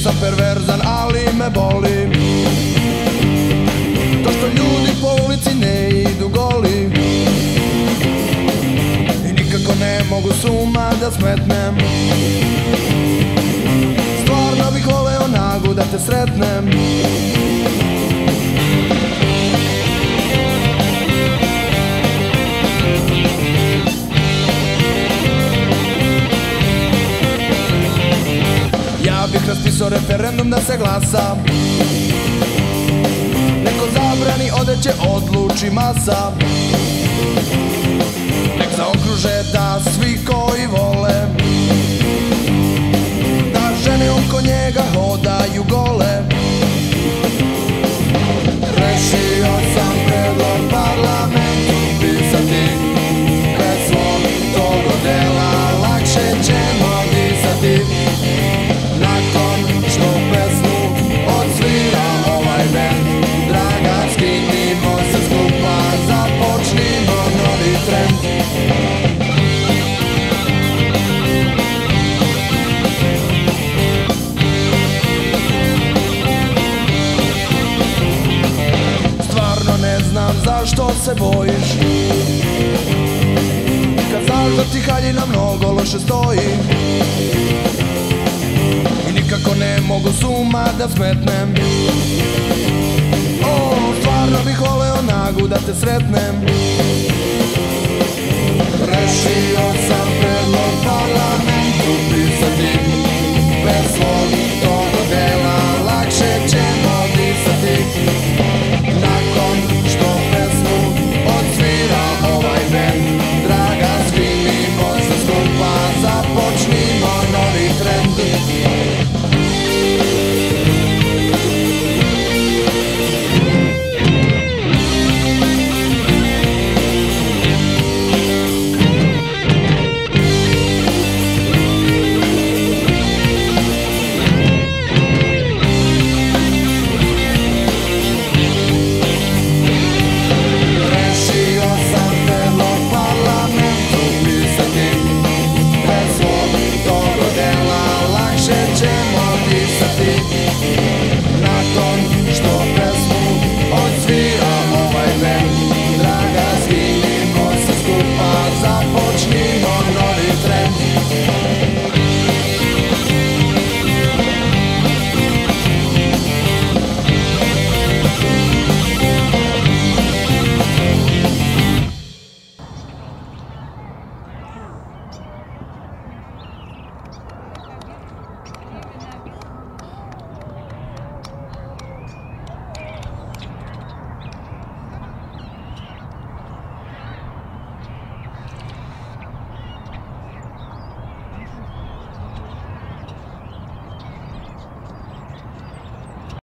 Nisam perverzan, ali me boli to što ljudi po ulici ne idu goli i nikako ne mogu s uma da smetnem. Stvarno bih voleo nagu da te sretnem. Ja bih raspisao referendum da se glasa, neko zabrani odeće, odluči masa. Nek zaokruže da svi koji vole da žene oko njega hodaju gole. Rešio sam predlog parlamentu pisati, bez svog tog dela lakše ćemo disati. Nakon što pesmu odsvira ovaj band, draga, skinimo se skupa, započnimo novi trend. Stvarno ne znam zašto se bojiš, kad znaš da ti haljina mnogo loše stoji i nikako ne mogu s uma da smetnem. O, stvarno bih voleo nagu da te sretnem. Rešio sam predlog parlamentu pisati, bez svog tog dela lakše ćemo disati. Nakon što pesmu odsvira ovaj band, draga, skinimo se skupa, započnimo novi trend. Lakše će